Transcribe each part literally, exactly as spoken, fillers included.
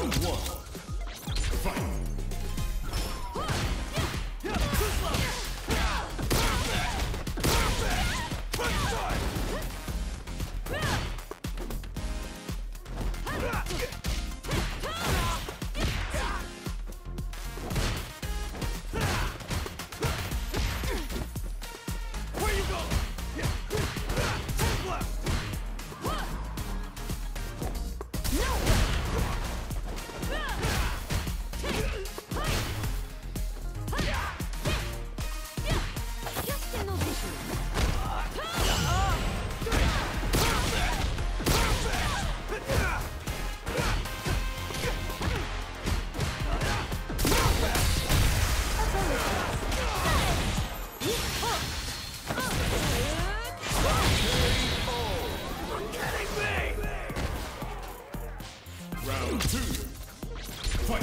Round one. Fight. Round two. Fight.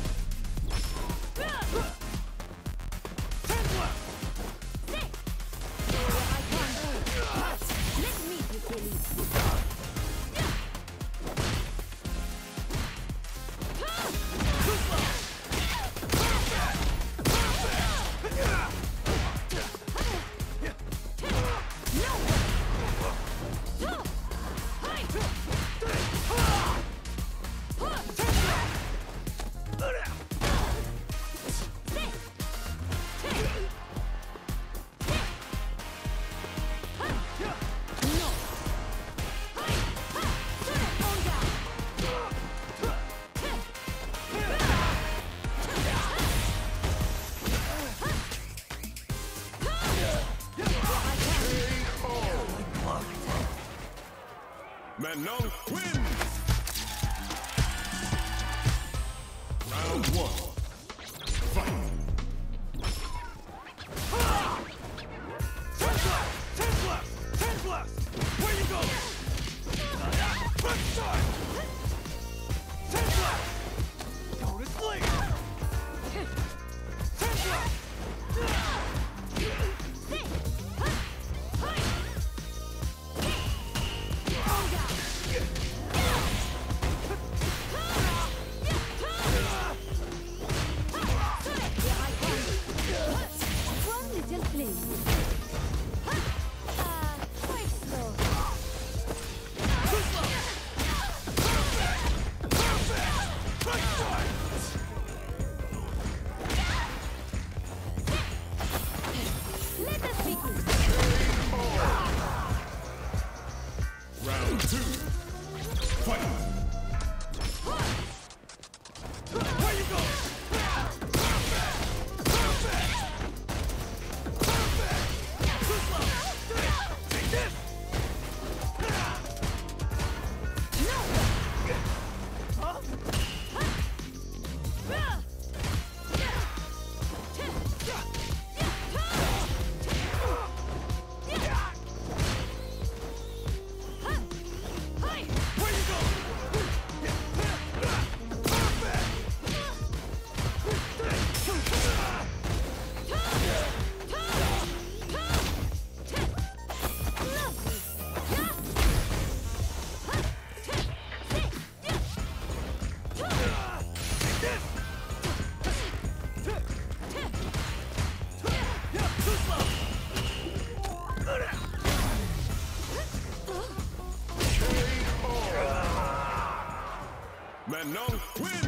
Manon wins! Round one. Fight! Ten left! Ten left! Ten left! Where you go? Front side! Ten left! Go to sleep! Ten left! Round two. Fight! Where you going? Perfect! Perfect! Perfect! Too slow! Take this! No! Huh? Manon wins!